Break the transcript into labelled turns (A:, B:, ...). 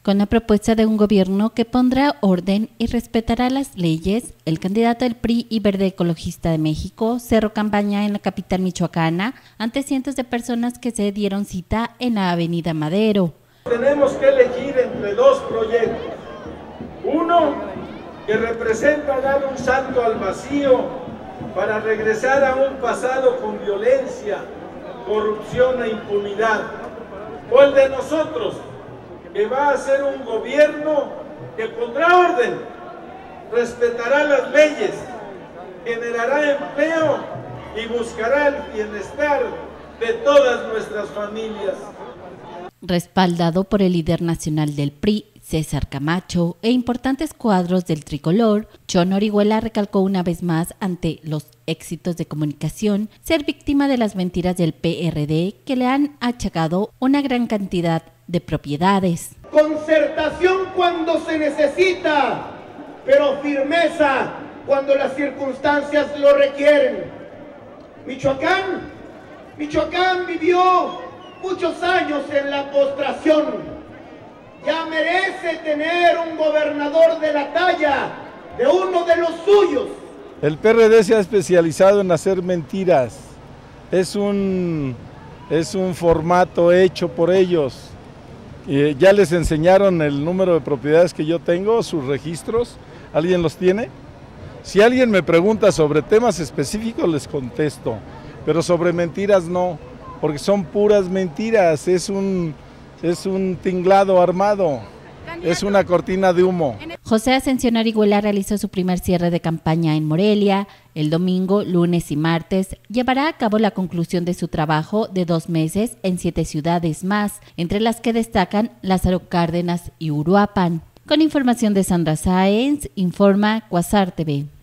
A: Con la propuesta de un gobierno que pondrá orden y respetará las leyes, el candidato del PRI y Verde Ecologista de México cerró campaña en la capital michoacana ante cientos de personas que se dieron cita en la Avenida Madero.
B: Tenemos que elegir entre dos proyectos. Uno, que representa dar un salto al vacío para regresar a un pasado con violencia, corrupción e impunidad. O el de nosotros, que va a ser un gobierno que pondrá orden, respetará las leyes, generará empleo y buscará el bienestar de todas nuestras familias.
A: Respaldado por el líder nacional del PRI, César Camacho, e importantes cuadros del tricolor, Jon Orihuela recalcó una vez más ante los éxitos de comunicación ser víctima de las mentiras del PRD que le han achacado una gran cantidad de propiedades.
C: Concertación cuando se necesita, pero firmeza cuando las circunstancias lo requieren. Michoacán vivió muchos años en la postración. Ya merece tener un gobernador de la talla de uno de los suyos.
D: El PRD se ha especializado en hacer mentiras. Es un formato hecho por ellos. Ya les enseñaron el número de propiedades que yo tengo, sus registros. ¿Alguien los tiene? Si alguien me pregunta sobre temas específicos, les contesto. Pero sobre mentiras no, porque son puras mentiras. Es un tinglado armado, es una cortina de humo.
A: José Ascensión Orihuela realizó su primer cierre de campaña en Morelia. El domingo, lunes y martes llevará a cabo la conclusión de su trabajo de 2 meses en 7 ciudades más, entre las que destacan Lázaro Cárdenas y Uruapan. Con información de Sandra Sáenz, informa Quasar TV.